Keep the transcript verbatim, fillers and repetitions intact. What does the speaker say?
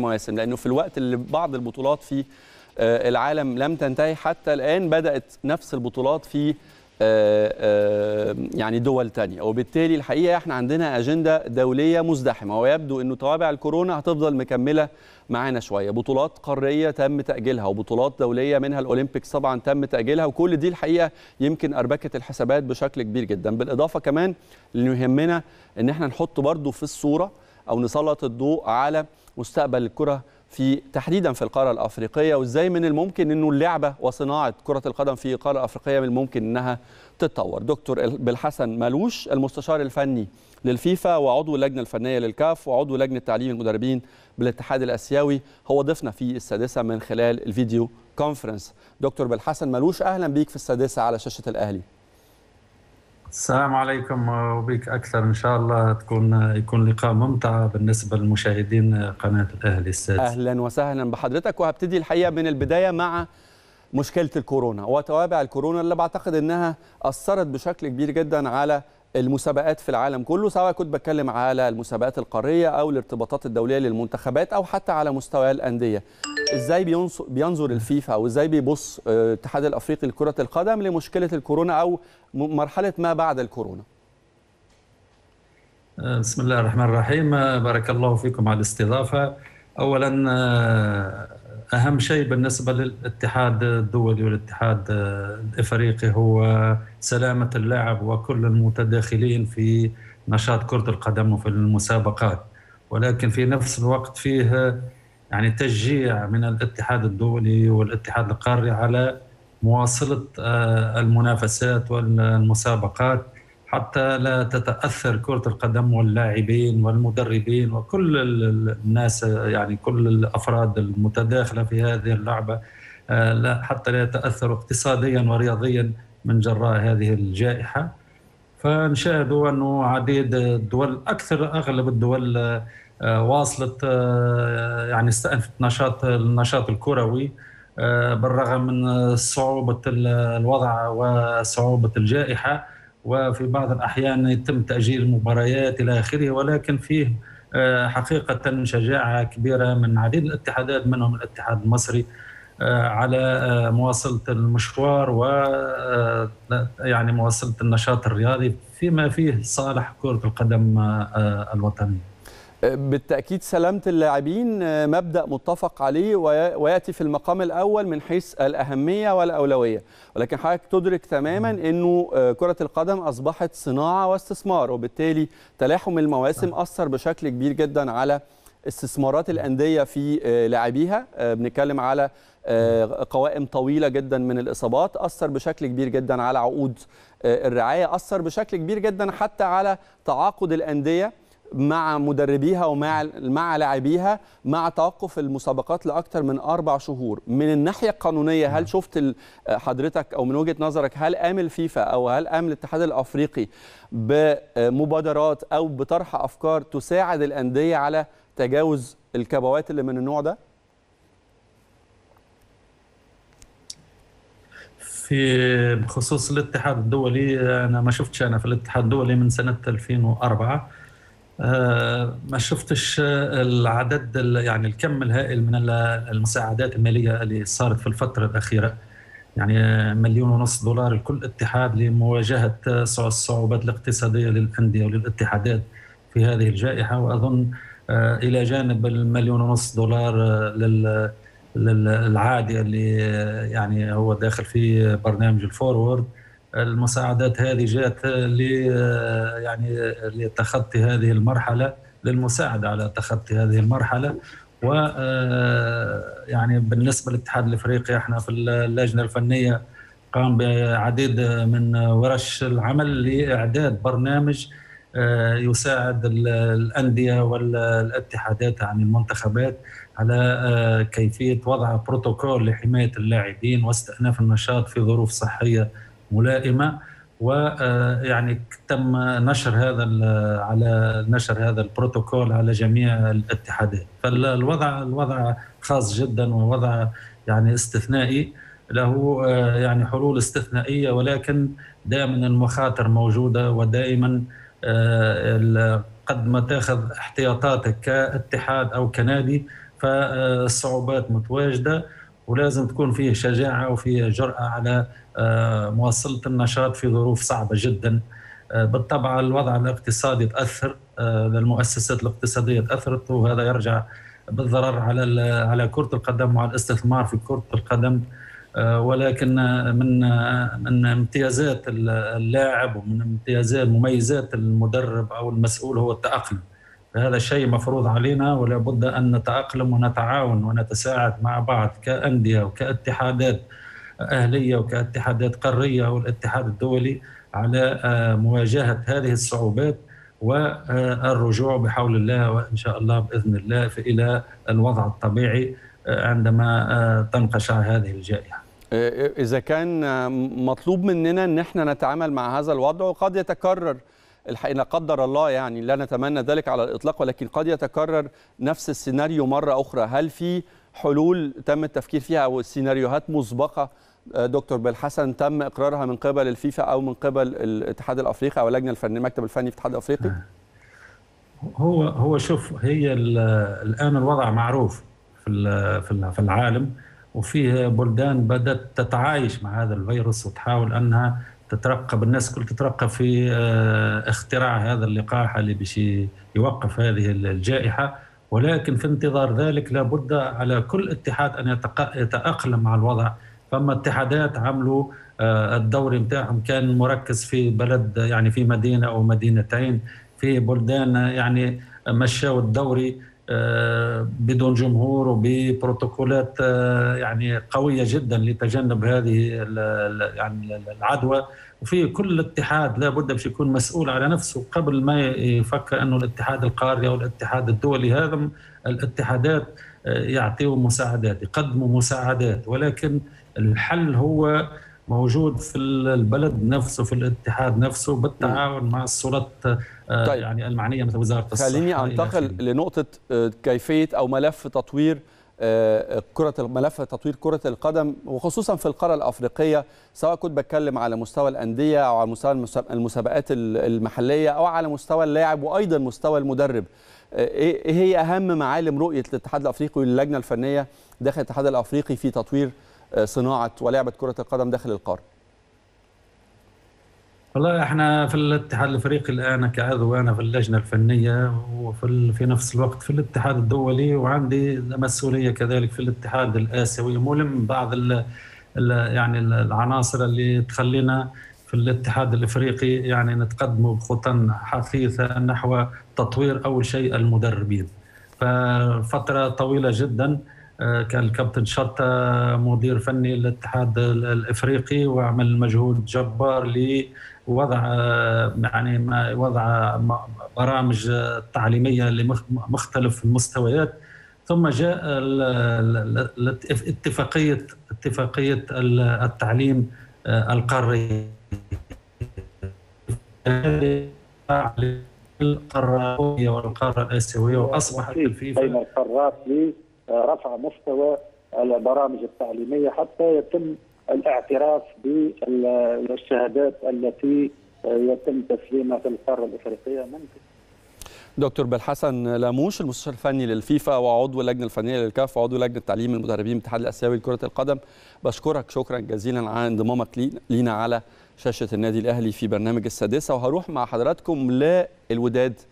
مواسم، لأنه في الوقت اللي بعض البطولات في العالم لم تنتهي حتى الآن بدأت نفس البطولات في يعني دول تانية، وبالتالي الحقيقة احنا عندنا أجندة دولية مزدحمة، ويبدو أنه توابع الكورونا هتفضل مكملة معانا شوية. بطولات قارية تم تأجيلها، وبطولات دولية منها الأولمبيكس طبعا تم تأجيلها، وكل دي الحقيقة يمكن أربكت الحسابات بشكل كبير جدا. بالإضافة كمان اللي يهمنا أن احنا نحط برضو في الصورة أو نسلط الضوء على مستقبل الكرة في تحديدا في القاره الافريقيه، وازاي من الممكن انه اللعبه وصناعه كره القدم في القاره الافريقيه من الممكن انها تتطور. دكتور بالحسن مالوش المستشار الفني للفيفا وعضو اللجنه الفنيه للكاف وعضو لجنه تعليم المدربين بالاتحاد الاسيوي، هو ضيفنا في السادسه من خلال الفيديو كونفرنس. دكتور بالحسن مالوش، اهلا بيك في السادسه على شاشه الاهلي. السلام عليكم وبك أكثر، إن شاء الله تكون يكون لقاء ممتع بالنسبة للمشاهدين قناة الأهلي السادس. أهلا وسهلا بحضرتك، وهبتدي الحقيقة من البداية مع مشكلة الكورونا وتوابع الكورونا اللي بعتقد أنها أثرت بشكل كبير جدا على المسابقات في العالم كله، سواء كنت بتكلم على المسابقات القارية أو الارتباطات الدولية للمنتخبات أو حتى على مستوى الأندية. إزاي بينظر الفيفا أو إزاي بيبص الاتحاد الأفريقي لكرة القدم لمشكلة الكورونا أو مرحلة ما بعد الكورونا؟ بسم الله الرحمن الرحيم، بارك الله فيكم على الاستضافة. أولا أهم شيء بالنسبة للاتحاد الدولي والاتحاد الإفريقي هو سلامة اللاعب وكل المتداخلين في نشاط كرة القدم وفي المسابقات، ولكن في نفس الوقت فيه يعني تشجيع من الاتحاد الدولي والاتحاد القاري على مواصلة المنافسات والمسابقات حتى لا تتأثر كرة القدم واللاعبين والمدربين وكل الناس، يعني كل الأفراد المتداخلة في هذه اللعبة، لا حتى لا يتأثروا اقتصاديا ورياضيا من جراء هذه الجائحة. فنشاهد أنه عديد الدول، أكثر أغلب الدول واصلت يعني استأنفت نشاط النشاط الكروي بالرغم من صعوبة الوضع وصعوبة الجائحة، وفي بعض الأحيان يتم تأجيل المباريات إلى آخره، ولكن فيه حقيقة شجاعة كبيرة من عديد الاتحادات منهم الاتحاد المصري على مواصلة المشوار و يعني مواصلة النشاط الرياضي فيما فيه صالح كرة القدم الوطنية. بالتأكيد سلامة اللاعبين مبدأ متفق عليه ويأتي في المقام الأول من حيث الأهمية والأولوية، ولكن حضرتك تدرك تماما أنه كرة القدم أصبحت صناعة واستثمار، وبالتالي تلاحم المواسم أثر بشكل كبير جدا على استثمارات الأندية في لاعبيها. بنتكلم على قوائم طويلة جدا من الإصابات، أثر بشكل كبير جدا على عقود الرعاية، أثر بشكل كبير جدا حتى على تعاقد الأندية مع مدربيها ومع مع لاعبيها مع توقف المسابقات لاكثر من اربع شهور. من الناحيه القانونيه، هل شفت حضرتك او من وجهه نظرك هل قام الفيفا او هل قام الاتحاد الافريقي بمبادرات او بطرح افكار تساعد الانديه على تجاوز الكبوات اللي من النوع ده؟ في بخصوص الاتحاد الدولي، انا ما شفتش انا في الاتحاد الدولي من سنه ألفين وأربعة، ما شفتش العدد يعني الكم الهائل من المساعدات المالية اللي صارت في الفترة الأخيرة، يعني مليون ونص دولار لكل اتحاد لمواجهة الصعوبات الاقتصادية للأندية وللاتحادات في هذه الجائحة. وأظن إلى جانب المليون ونص دولار للعادي اللي يعني هو داخل في برنامج الفورورد، المساعدات هذه جاءت ل يعني لتخطي هذه المرحله، للمساعده على تخطي هذه المرحله. و يعني بالنسبه للاتحاد الافريقي، احنا في اللجنه الفنيه قام بعديد من ورش العمل لاعداد برنامج يساعد الانديه والاتحادات عن المنتخبات على كيفيه وضع بروتوكول لحمايه اللاعبين واستئناف النشاط في ظروف صحيه ملائمة. ويعني تم نشر هذا على نشر هذا البروتوكول على جميع الاتحادات. فالوضع الوضع خاص جدا ووضع يعني استثنائي، له يعني حلول استثنائية، ولكن دائما المخاطر موجودة، ودائما قد ما تاخذ احتياطاتك كاتحاد او كنادي فالصعوبات متواجدة، ولازم تكون فيه شجاعة وفيه جرأة على مواصلة النشاط في ظروف صعبة جدا. بالطبع الوضع الاقتصادي تأثر، المؤسسات الاقتصادية تأثرت، وهذا يرجع بالضرر على على كرة القدم وعلى الاستثمار في كرة القدم. ولكن من من امتيازات اللاعب ومن امتيازات مميزات المدرب أو المسؤول هو التأقلم. هذا شيء مفروض علينا، ولا بد أن نتأقلم ونتعاون ونتساعد مع بعض كأندية وكاتحادات أهلية وكاتحادات قارية والاتحاد الدولي على مواجهة هذه الصعوبات والرجوع بحول الله وإن شاء الله بإذن الله إلى الوضع الطبيعي عندما تنقشع هذه الجائحة. إذا كان مطلوب مننا أن احنا نتعامل مع هذا الوضع، وقد يتكرر الحقيقة لا قدر الله، يعني لا نتمنى ذلك على الإطلاق، ولكن قد يتكرر نفس السيناريو مرة أخرى، هل في حلول تم التفكير فيها أو سيناريوهات مسبقة دكتور بالحسن تم إقرارها من قبل الفيفا أو من قبل الاتحاد الأفريقي أو اللجنة الفنية المكتب الفني في الاتحاد الأفريقي؟ هو هو شوف، هي الآن الوضع معروف في في العالم، وفيه بلدان بدأت تتعايش مع هذا الفيروس وتحاول أنها تترقب، الناس كل تترقب في اختراع هذا اللقاح اللي باش يوقف هذه الجائحة. ولكن في انتظار ذلك لابد على كل اتحاد أن يتأقلم مع الوضع. فما اتحادات عملوا الدوري نتاعهم كان مركز في بلد، يعني في مدينة أو مدينتين. في بلدان يعني مشوا الدوري بدون جمهور وببروتوكولات يعني قوية جدا لتجنب هذه يعني العدوى. وفي كل اتحاد لابد باش يكون مسؤول على نفسه قبل ما يفكر انه الاتحاد القاري او الاتحاد الدولي. هذا الاتحادات يعطيوا مساعدات، يقدموا مساعدات، ولكن الحل هو موجود في البلد نفسه، في الاتحاد نفسه، بالتعاون مع السلطات طيب. يعني المعنيه مثل وزاره الصحه. خليني انتقل لنقطه كيفيه او ملف تطوير كره ملف تطوير كره القدم، وخصوصا في القاره الافريقيه، سواء كنت بتكلم على مستوى الانديه او على مستوى المسابقات المحليه او على مستوى اللاعب وايضا مستوى المدرب. ايه هي اهم معالم رؤيه الاتحاد الافريقي واللجنه الفنيه داخل الاتحاد الافريقي في تطوير صناعه ولعبه كره القدم داخل القاره؟ والله احنا في الاتحاد الافريقي الان كعضو، انا في اللجنه الفنيه وفي في نفس الوقت في الاتحاد الدولي، وعندي مسؤوليه كذلك في الاتحاد الاسيوي، ملم بعض ال ال يعني العناصر اللي تخلينا في الاتحاد الافريقي يعني نتقدموا بخطى حثيثه نحو تطوير اول شيء المدربين. ففتره طويله جدا كان الكابتن شرطة مدير فني للاتحاد الافريقي، وعمل مجهود جبار لوضع يعني وضع برامج تعليميه لمختلف المستويات. ثم جاء اتفاقيه اتفاقيه التعليم القاري القاره والقاره الاسيويه، واصبحت الفيفا بين القارات رفع مستوى البرامج التعليمية حتى يتم الاعتراف بالشهادات التي يتم تسليمها في القارة الإفريقية. ممكن دكتور بالحسن لاموش، المستشار الفني للفيفا وعضو اللجنة الفنية للكاف وعضو لجنة تعليم المدربين بالاتحاد الآسيوي لكرة القدم، بشكرك شكرا جزيلا على انضمامك لينا على شاشة النادي الأهلي في برنامج السادسة. وهروح مع حضراتكم للوداد